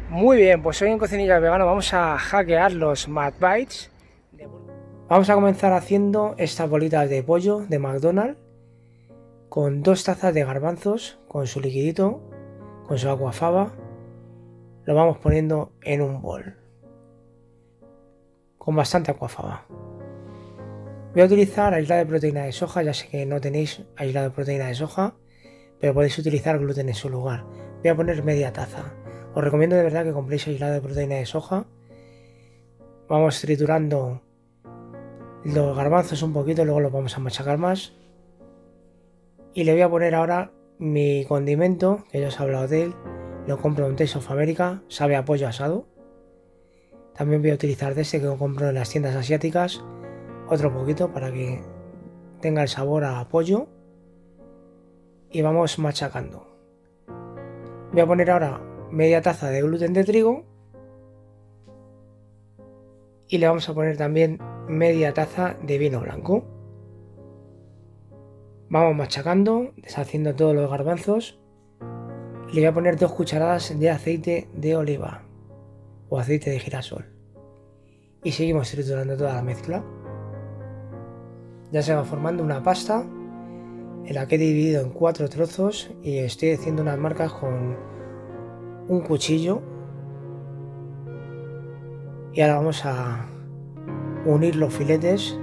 Muy bien, pues hoy en Cocinilla Vegano vamos a hackear los McBites. Vamos a comenzar haciendo estas bolitas de pollo de McDonald's con 2 tazas de garbanzos, con su liquidito, con su aquafaba. Lo vamos poniendo en un bol con bastante aquafaba. Voy a utilizar aislado de proteína de soja, ya sé que no tenéis aislado de proteína de soja, pero podéis utilizar gluten en su lugar. Voy a poner media taza. Os recomiendo de verdad que compréis aislado de proteína de soja. Vamos triturando los garbanzos un poquito, luego los vamos a machacar más. Y le voy a poner ahora mi condimento, que ya os he hablado de él. Lo compro en Taste of America, sabe a pollo asado. También voy a utilizar de este que lo compro en las tiendas asiáticas, otro poquito para que tenga el sabor a pollo. Y vamos machacando. Voy a poner ahora media taza de gluten de trigo. Y le vamos a poner también media taza de vino blanco. Vamos machacando, deshaciendo todos los garbanzos. Y le voy a poner 2 cucharadas de aceite de oliva o aceite de girasol. Y seguimos triturando toda la mezcla. Ya se va formando una pasta en la que he dividido en 4 trozos y estoy haciendo unas marcas con un cuchillo. Y ahora vamos a unir los filetes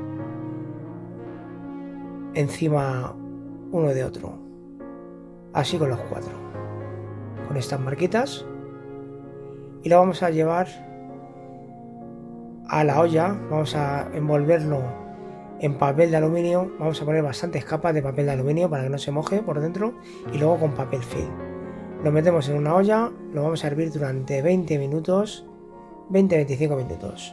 encima uno de otro, así con los 4, con estas marquitas, y lo vamos a llevar a la olla. Vamos a envolverlo en papel de aluminio, vamos a poner bastantes capas de papel de aluminio para que no se moje por dentro, y luego con papel film. Lo metemos en una olla, lo vamos a hervir durante 20 minutos, 20-25 minutos.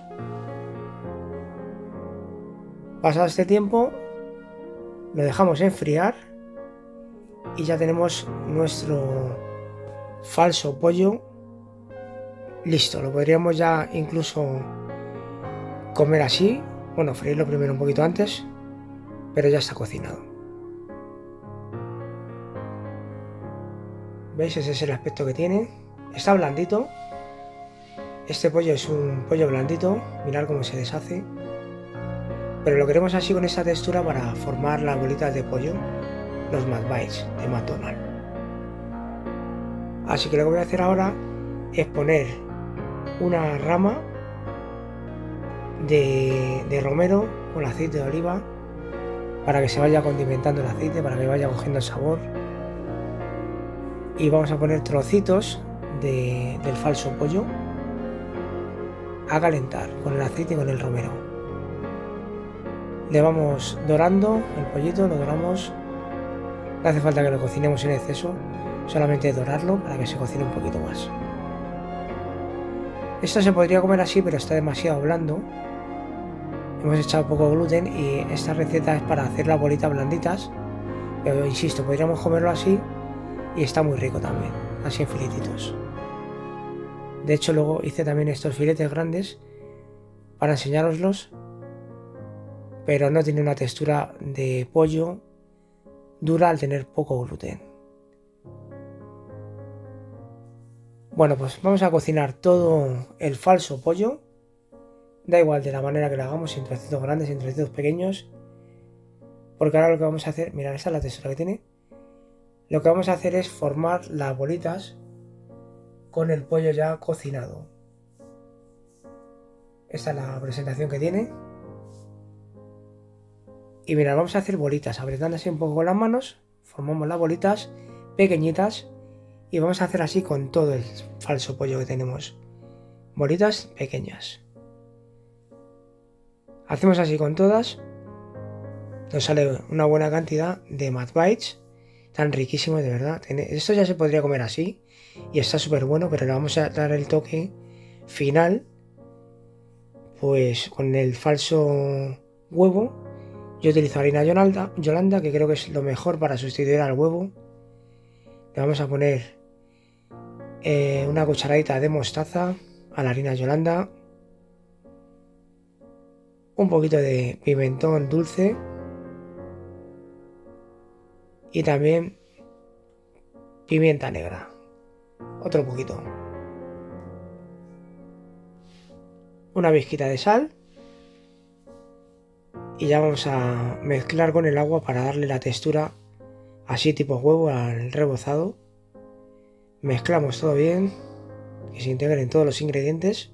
Pasado este tiempo, lo dejamos enfriar y ya tenemos nuestro falso pollo listo. Lo podríamos ya incluso comer así, bueno, freírlo primero un poquito antes, pero ya está cocinado. ¿Veis? Ese es el aspecto que tiene. Está blandito. Este pollo es un pollo blandito, mirad cómo se deshace. Pero lo queremos así, con esta textura, para formar las bolitas de pollo, los McBites de McDonald's. Así que lo que voy a hacer ahora es poner una rama de romero con aceite de oliva para que se vaya condimentando el aceite, para que vaya cogiendo el sabor. Y vamos a poner trocitos del falso pollo a calentar con el aceite y con el romero. Le vamos dorando el pollito, lo doramos. No hace falta que lo cocinemos en exceso, solamente dorarlo para que se cocine un poquito más. Esto se podría comer así, pero está demasiado blando. Hemos echado poco gluten y esta receta es para hacer las bolitas blanditas. Pero insisto, podríamos comerlo así y está muy rico también, así en filetitos. De hecho, luego hice también estos filetes grandes para enseñároslos, pero no tiene una textura de pollo dura al tener poco gluten. Bueno, pues vamos a cocinar todo el falso pollo. Da igual de la manera que lo hagamos, en trocitos grandes, en trocitos pequeños, porque ahora lo que vamos a hacer, mirad, esta es la textura que tiene. Lo que vamos a hacer es formar las bolitas con el pollo ya cocinado. Esta es la presentación que tiene. Y mirad, vamos a hacer bolitas, apretando así un poco con las manos, formamos las bolitas pequeñitas y vamos a hacer así con todo el falso pollo que tenemos. Bolitas pequeñas. Hacemos así con todas. Nos sale una buena cantidad de McBites. Están riquísimos, de verdad. Esto ya se podría comer así y está súper bueno, pero le vamos a dar el toque final pues con el falso huevo. Yo utilizo harina Yolanda, que creo que es lo mejor para sustituir al huevo. Le vamos a poner una cucharadita de mostaza a la harina Yolanda, un poquito de pimentón dulce y también pimienta negra, otro poquito. una pizquita de sal y ya vamos a mezclar con el agua para darle la textura así tipo huevo al rebozado. Mezclamos todo bien, que se integren todos los ingredientes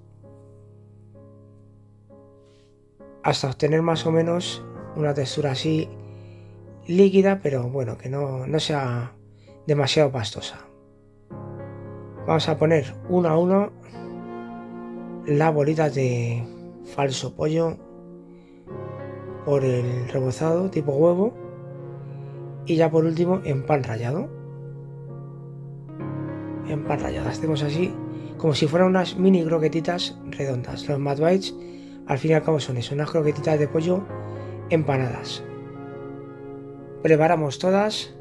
hasta obtener más o menos una textura así líquida, pero bueno, que no sea demasiado pastosa. Vamos a poner uno a uno las bolitas de falso pollo por el rebozado tipo huevo y ya por último en pan rallado. En pan rallado hacemos así como si fueran unas mini croquetitas redondas. Los Mad Bites al fin y al cabo son eso, unas croquetitas de pollo empanadas. Preparamos todas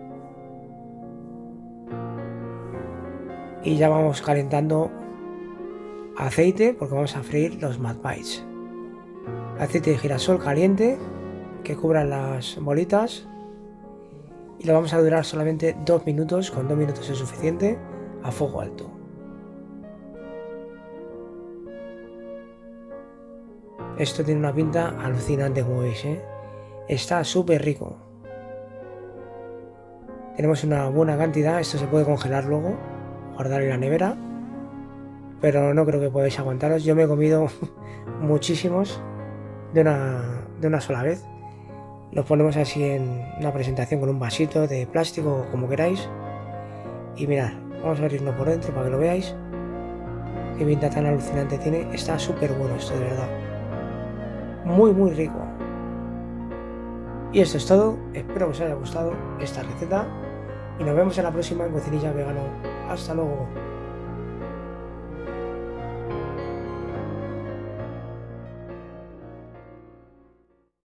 y ya vamos calentando aceite porque vamos a freír los Mad Bites. Aceite de girasol caliente que cubra las bolitas y lo vamos a durar solamente 2 minutos, con 2 minutos es suficiente, a fuego alto. Esto tiene una pinta alucinante, como veis, ¿eh? Está súper rico. Tenemos una buena cantidad, esto se puede congelar luego, guardar en la nevera, pero no creo que podáis aguantaros. Yo me he comido muchísimos de una sola vez. Los ponemos así en una presentación con un vasito de plástico, como queráis. Y mirad, vamos a abrirlo por dentro para que lo veáis. Qué pinta tan alucinante tiene. Está súper bueno esto, de verdad. Muy, muy rico. Y esto es todo. Espero que os haya gustado esta receta. Y nos vemos en la próxima en Cocinilla Vegano. Hasta luego.